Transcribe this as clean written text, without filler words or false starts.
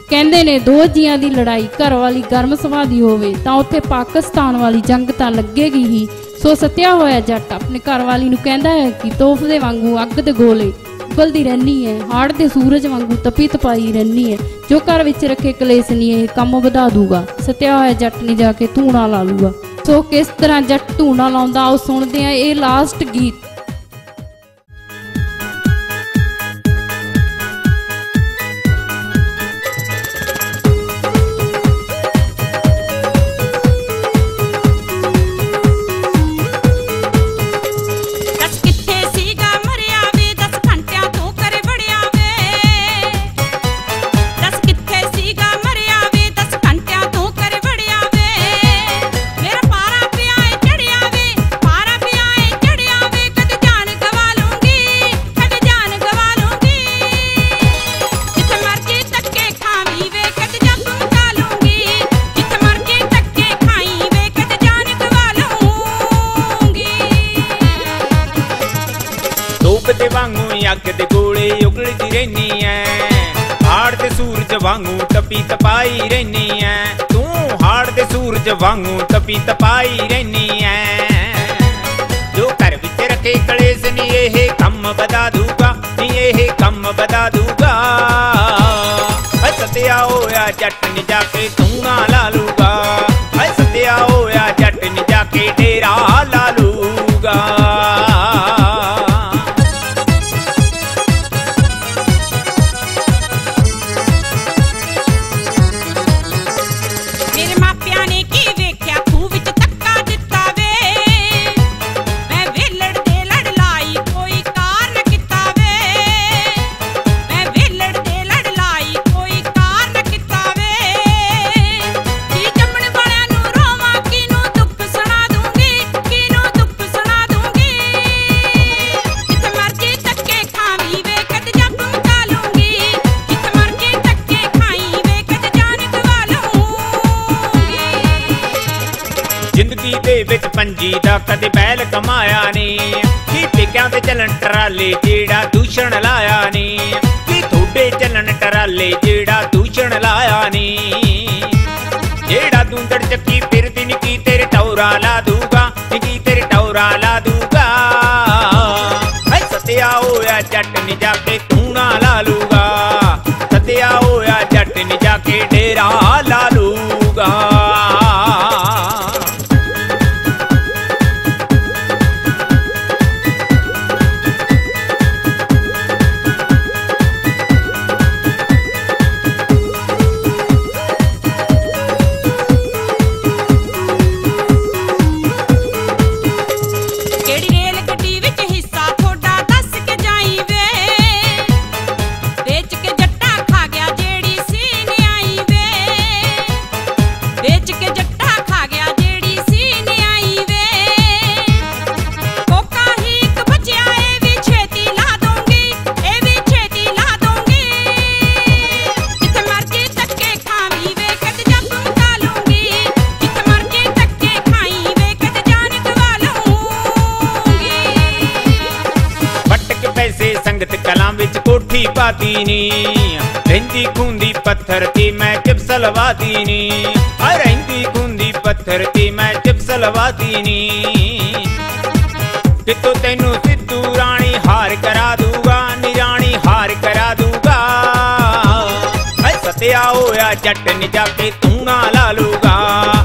कहंदे ने दो जियां दी लड़ाई घर वाली गर्म सुभाਅ दी होवे तां उत्थे पाकिस्तान वाली जंग तां लगेगी ही। सो सत्या होया जट अपने घर वाली नूं कहंदा है कि तोहफ दे वांगू अग दे गोले उबलदी रहनी है, हाड़ दे सूरज वांगू तपी तपाई रहनी है। जो घर विच रखे कलेस नहीं है कम वधा दूगा। सत्या होया जट ने जाके धूणा ला लूगा। सो किस तरह जट धूणा लाउंदा आओ सुणदे आ ये लास्ट गीत। अग दे गोले उगलदी रहनी है, हाड़ दे सूरज वांगू तपी तपाई रहनी है। तू हाड़ दे सूरज वांगू तपी तपाई रहनी है। जो घर विच रखे कलेस नी ये कम बदा दूगा, नी ये कम बदा दूगा। सत्या होया जट ने जाके धूणा ला लूगा। सत्या होया जट ने जाके डेरा ला लूगा। जिंदगी दे विच पंजी दा कदे बैल कमाया नी, की टिक्यां ते चलन टराले जेड़ा दूषण लाया नी। की थोड़े चलन टराले जेड़ा दूषण लाया नी। जेड़ा दूंदड़ चक्की फिरदी नी की तेरे टौरा ला दूगा, की तेरे टौरा ला दूगा। सत्या होया जट ने जाके धूणा ला लूगा। सत्या होया जट ने जाके डेरा ला लूगा। संगत कलां विच कोठी पाती नी, रहिंदी खूंदी पत्थर ते मैं चिप्स लवाती नी। रहिंदी खूंदी पत्थर ते मैं चिप्स लवाती नी। कितो तैनू सिद्धू राणी हार करा दूगा, नी राणी हार करा दूगा। सत्या होया जट ने जाके धूणा ला लूगा।